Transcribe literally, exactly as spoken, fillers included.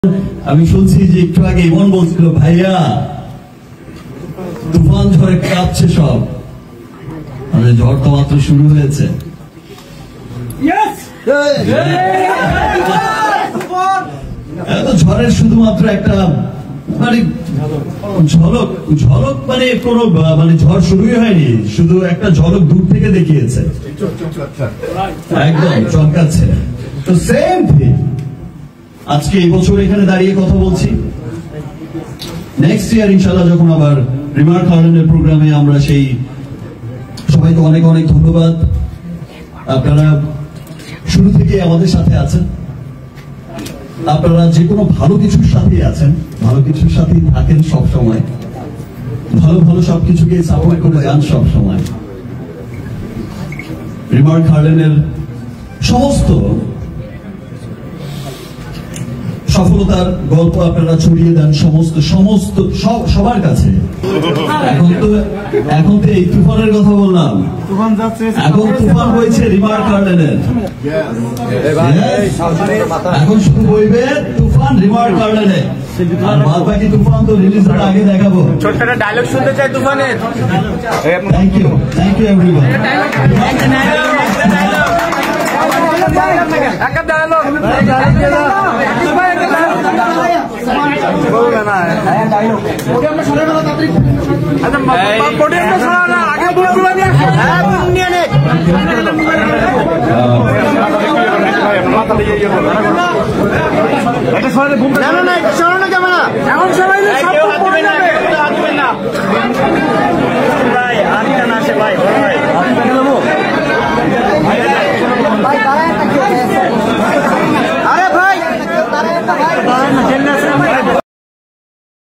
আমি শুনছি যে একটু আগে ইমন বলছিল ভাইয়া তুফান ঝড়ে কাঁপছে সব, মানে ঝড় তো মাত্র শুরু হয়েছে। ঝড়ের শুধুমাত্র একটা মানে ঝলক ঝলক মানে কোন মানে ঝড় শুরুই হয়নি, শুধু একটা ঝলক দূর থেকে দেখিয়েছে, একদম চমকাচ্ছে। তো সেম থিং আজকে এই বছর এখানে দাঁড়িয়ে কথা বলছি, নেক্সট ইয়ার ইনশাল্লাহ যখন আবার রিমার্ক হার্লেনের প্রোগ্রামে আমরা সেই, সবাইকে অনেক অনেক ধন্যবাদ। আপনারা শুরু থেকে আমাদের সাথে আছেন, আপনারা যে কোনো ভালো কিছুর সাথেই আছেন, ভালো কিছুর সাথেই থাকেন সব সময়, ভালো ভালো সবকিছুকে সাপোর্ট করে যান সব সময়। রিমার্ক হার্লেনের সমস্ত সফলতার গল্প আপনারা ছড়িয়ে দেন সমস্ত সমস্ত সবার কাছে। এখন তো এখন তো এই তুফানের কথা বললাম, এখন তুফান বইছে রিমার্ক হার্লেনের, এখন শুধু বইবে তুফান রিমার্ক হার্লেনে, আর বাদ বাকি তুফান তো রিলিজের আগে দেখাবো। ছোট্ট একটা ডায়লগ শুনতে চাই তুফানের। Thank you thank you everyone. আরে ভাই